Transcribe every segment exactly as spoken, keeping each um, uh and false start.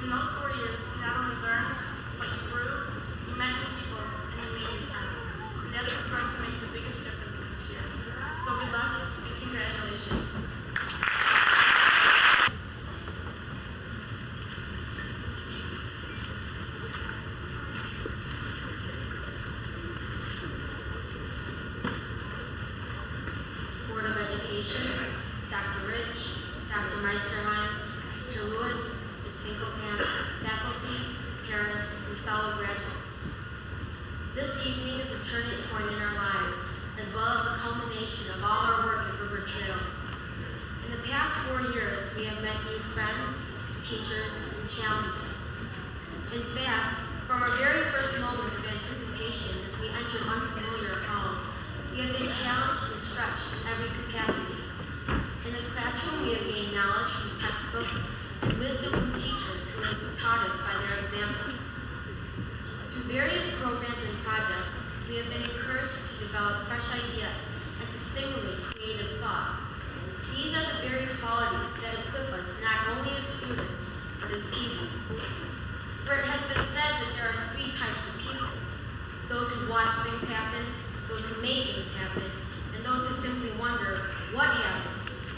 In those four years, you not only learned, but you grew, you met new people, and you made new friends. And that's what's going to make the biggest difference next year. So good luck and congratulations. Board of Education, Doctor Rich, Doctor Meisterheim, Mister Lewis, Miz Dinkelkamp, faculty, parents, and fellow graduates. This evening is a turning point in our lives, as well as the culmination of all our work at River Trails. In the past four years, we have met new friends, teachers, and challenges. In fact, from our very first moments of anticipation as we entered unfamiliar halls, we have been challenged and stretched in every capacity. In the classroom, we have gained knowledge from textbooks and wisdom from teachers who have taught us by their example. Through various programs and projects, we have been encouraged to develop fresh ideas and to stimulate creative thought. These are the very qualities that equip us not only as students, but as people. For it has been said that there are three types of people: those who watch things happen, those who make things happen, and those who simply wonder, what happened?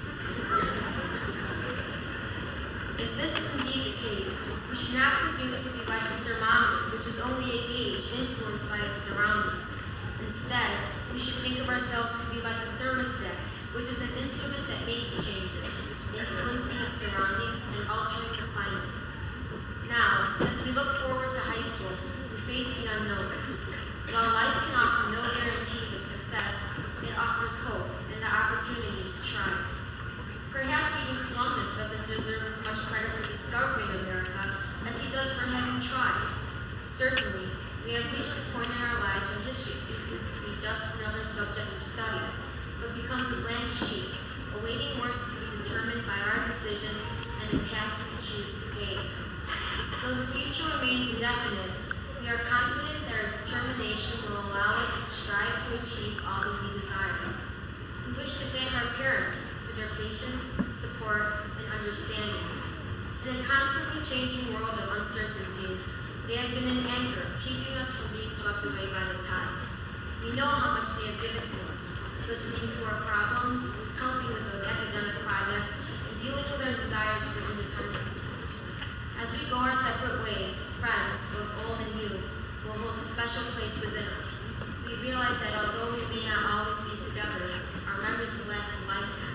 If this is indeed the case, we should not presume to be like a thermometer, which is only a gauge influenced by its surroundings. Instead, we should think of ourselves to be like a thermostat, which is an instrument that makes changes, influencing its surroundings and altering the climate. Now, as we look forward to high school, we face the unknown. While life can offer no guarantees of success, it offers hope and the opportunity to try. Perhaps even Columbus doesn't deserve as much credit for discovering America as he does for having tried. Certainly, we have reached a point in our lives when history ceases to be just another subject of study, but becomes a blank sheet, awaiting words to be determined by our decisions and the paths we choose to pave. Though the future remains indefinite, we are confident that our determination will allow us to strive to achieve all that we desire. We wish to thank our parents for their patience, support, and understanding. In a constantly changing world of uncertainties, they have been an anchor, keeping us from being swept away by the tide. We know how much they have given to us, listening to our problems, helping with those academic projects, and dealing with our desires for independence. As we go our separate ways, friends, both old and new, will hold a special place within us. We realize that although we may not always be together, our memories will last a lifetime.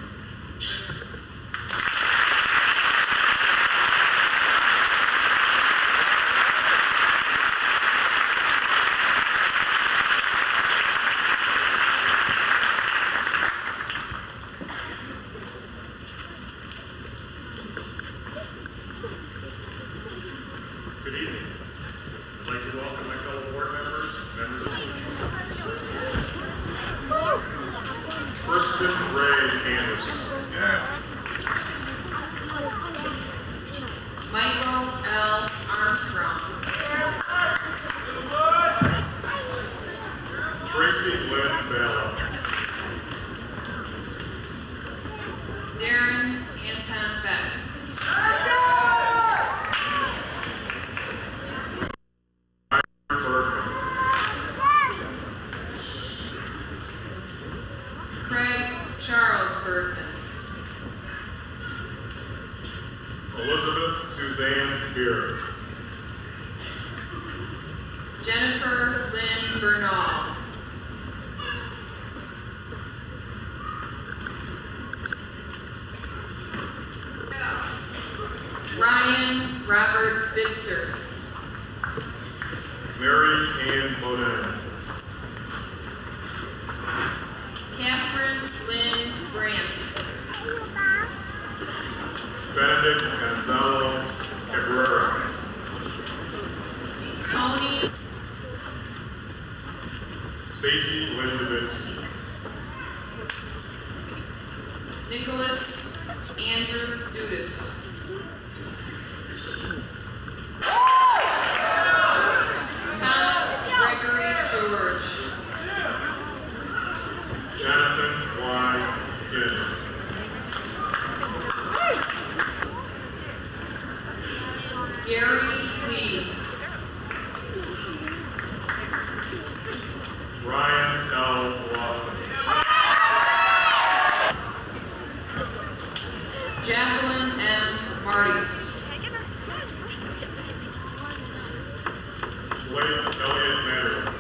Good evening. I'd like to welcome my fellow board members, members of the Kristen Ray Anderson. Yeah. Michael L. Armstrong. Tracy Lynn Bell. Darren Anton Beck. Craig Charles Bergman. Elizabeth Suzanne Beard. Jennifer Lynn Bernal. Ryan Robert Bitzer. Mary Ann Bonin. Catherine Lynn Brandt. Benedict Gonzalo Cabrera. Tony Stacy Lynn Davidsky. Nicholas Andrew Dudas. Thomas Gregory George. Jonathan Y. Gibbs. Gary Lee. Ryan L. Laughlin. Jacqueline M. Martis. Blake Elliott Meadows.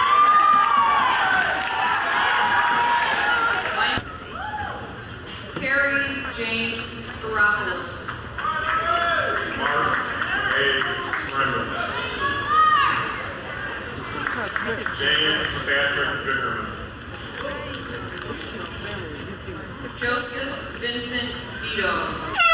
Carrie James Sparopoulos. Mark A. Swindle. James Patrick Bickerman. Joseph Vincent Vito.